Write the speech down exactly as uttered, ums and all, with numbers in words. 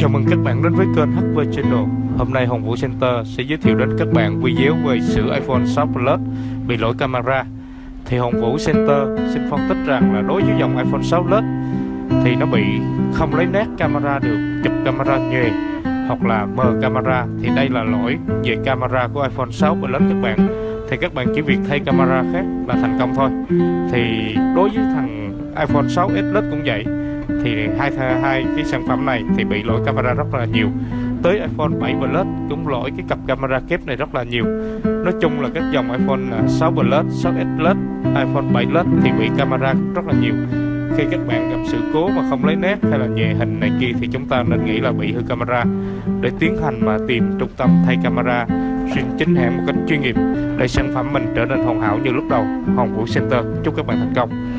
Chào mừng các bạn đến với kênh hát vê Channel. Hôm nay Hồng Vũ Center sẽ giới thiệu đến các bạn video về sửa iPhone sáu Plus bị lỗi camera. Thì Hồng Vũ Center xin phân tích rằng là đối với dòng iPhone sáu Plus thì nó bị không lấy nét camera được, chụp camera nhòe hoặc là mờ camera, thì đây là lỗi về camera của iPhone sáu Plus các bạn. Thì các bạn chỉ việc thay camera khác là thành công thôi. Thì đối với thằng iPhone sáu ét Plus cũng vậy, thì hai hai cái sản phẩm này thì bị lỗi camera rất là nhiều. Tới iPhone bảy Plus cũng lỗi cái cặp camera kép này rất là nhiều. Nói chung là các dòng iPhone sáu Plus, sáu ét Plus, iPhone bảy Plus thì bị camera rất là nhiều. Khi các bạn gặp sự cố mà không lấy nét hay là nhẹ hình này kia thì chúng ta nên nghĩ là bị hư camera, để tiến hành mà tìm trung tâm thay camera riêng chính hãng một cách chuyên nghiệp để sản phẩm mình trở nên hoàn hảo như lúc đầu. Hồng Vũ Center chúc các bạn thành công.